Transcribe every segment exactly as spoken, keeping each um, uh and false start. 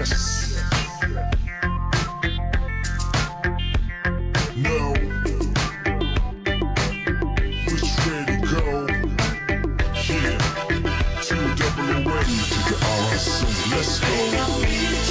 Yes. No. Which way to go? Yeah. Two double away to the R S O. Let's go.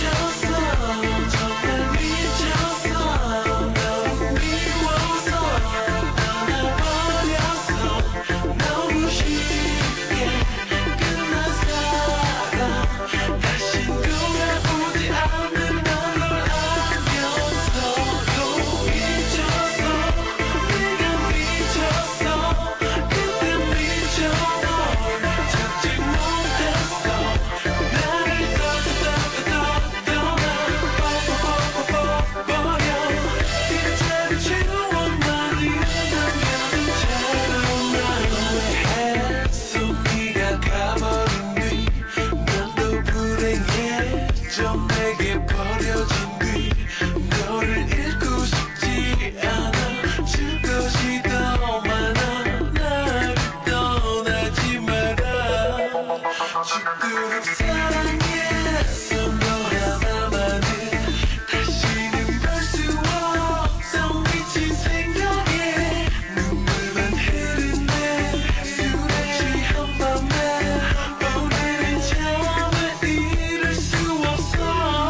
좀 내게 버려진 뒤 너를 잃고 싶지 않아. 줄 것이 더 많아. 나를 떠나지 마라. 죽도록 사랑했어 너 하나만을. 다시는 볼 수 없어 미친 생각에. 눈물만 흐르네 술에 취한 밤에. 오늘은 잠을 이룰 수 없어.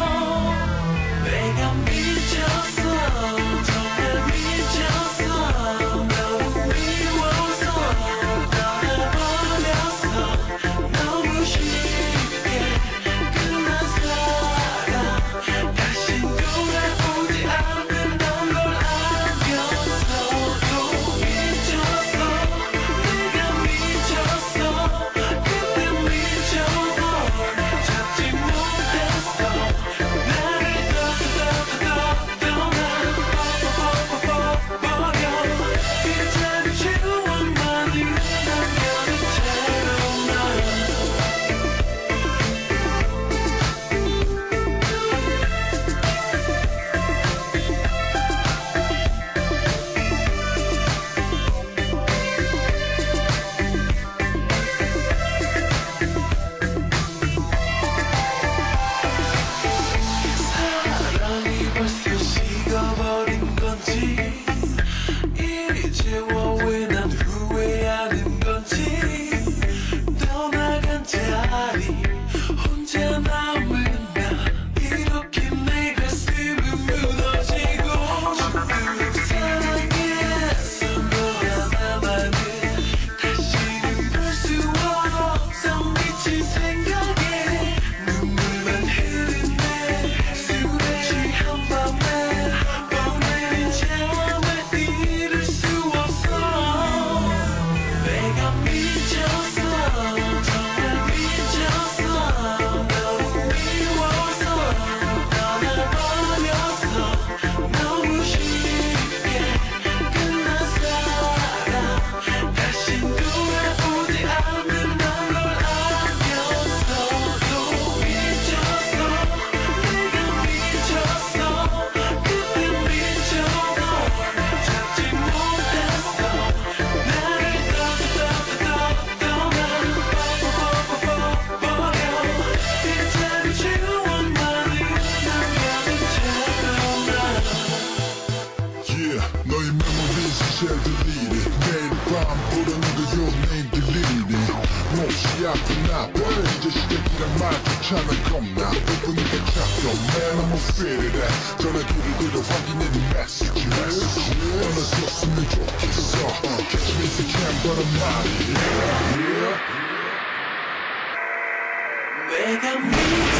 내가 미쳤어 정말 미쳤어. 너무 미워서 떠나버렸어. 너무 쉽게 끝난 사랑. 다신 돌아오지 않는 걸 알면서도 미쳤어. 내가 미쳤어. 그때 미쳐 널 잡지 못했어. 나를 떠나버려. 빈자리 추억만을 남겨둔 채로 날. 사랑이 벌써 식어버린 건지 이제와 왜 난 후회하는 건지. 떠나간 자리 혼자 남은 나. 이렇게 내 가슴은 무너지고. 죽도록 사랑했어 너 하나만을. 다시는 볼 수 없어 미친 생각에. 눈물만 흐르네 술에 취한 밤에. 오늘은 잠을 이룰 수 없어. 내가 미쳤어 정말 미쳤어. 너무 미워서 떠나버렸어. 너무 쉽게 끝난 사랑. 다신 돌아오지 않는 걸 알면서도 미쳤어. 내가 미쳤어. 그때 미쳐 널 잡지 못했어. 나를 떠나버려. 빈자리 추억만을 남겨둔 채로 날. Yeah, 너의 memories shall delete it. 매일 밤 보려는 your name deleted. 몹시 아픈 나빠 이제 시작이란 말조차는 겁나. 부분이 괜찮던 man I'm a fit of that. 전화기를 들어 확인해 네 message message. 떠나줬으면 좋겠어. Catch me if you can but I'm out of here. Yeah. 내가 미